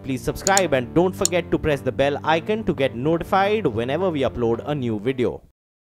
please subscribe and don't forget to press the bell icon to get notified whenever we upload a new video.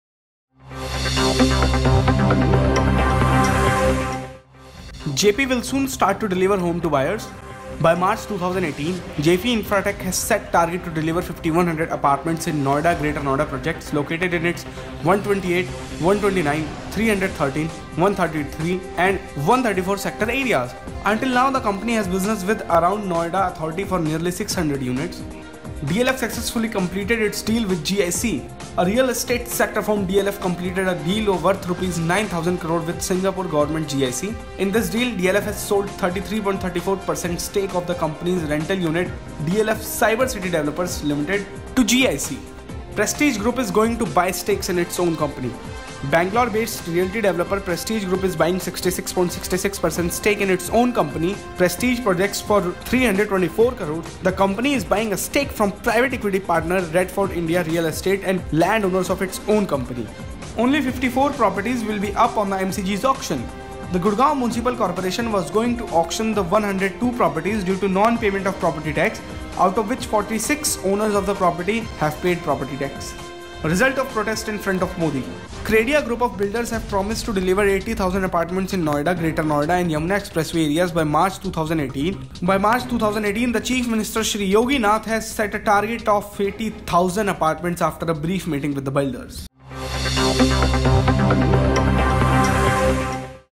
JP will soon start to deliver home to buyers. By March 2018, JP Infratech has set target to deliver 5,100 apartments in Noida, Greater Noida projects located in its 128, 129, 313, 133 and 134 sector areas. Until now, the company has business with around Noida Authority for nearly 600 units. DLF successfully completed its deal with GIC. A real estate sector firm DLF completed a deal worth Rs 9,000 crore with Singapore government GIC. In this deal, DLF has sold 33.34% stake of the company's rental unit DLF Cyber City Developers Limited to GIC. Prestige Group is going to buy stakes in its own company. Bangalore-based realty developer Prestige Group is buying 66.66% stake in its own company, Prestige Projects, for 324 crore. The company is buying a stake from private equity partner Redford India Real Estate and landowners of its own company. Only 54 properties will be up on the MCG's auction. The Gurgaon Municipal Corporation was going to auction the 102 properties due to non-payment of property tax, out of which 46 owners of the property have paid property tax. Result of protest in front of Modi. Credia group of builders have promised to deliver 80,000 apartments in Noida, Greater Noida and Yamuna Expressway areas by March 2018. By March 2018, the Chief Minister Shri Yogi Nath has set a target of 80,000 apartments after a brief meeting with the builders.